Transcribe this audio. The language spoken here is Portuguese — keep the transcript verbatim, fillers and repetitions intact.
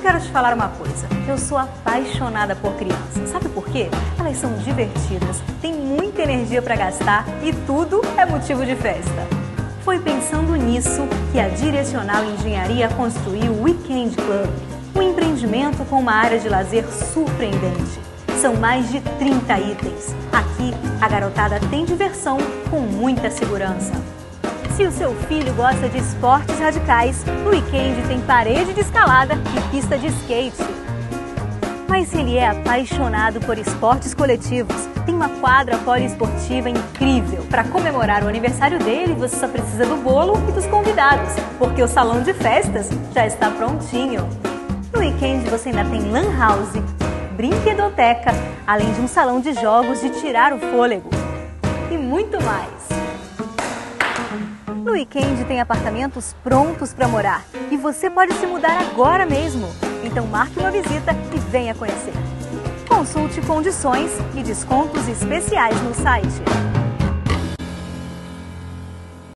quero te falar uma coisa. Eu sou apaixonada por crianças. Sabe por quê? Elas são divertidas, têm muita energia para gastar e tudo é motivo de festa. Foi pensando nisso que a Direcional Engenharia construiu o Weekend Club, um empreendimento com uma área de lazer surpreendente. São mais de trinta itens. Aqui, a garotada tem diversão com muita segurança. Se o seu filho gosta de esportes radicais, no Weekend tem parede de escalada e pista de skate. Mas se ele é apaixonado por esportes coletivos, tem uma quadra poliesportiva incrível. Para comemorar o aniversário dele, você só precisa do bolo e dos convidados, porque o salão de festas já está prontinho. No Weekend você ainda tem lan house, brinquedoteca, além de um salão de jogos de tirar o fôlego. E muito mais. No Weekend tem apartamentos prontos para morar e você pode se mudar agora mesmo. Então marque uma visita e venha conhecer. Consulte condições e descontos especiais no site.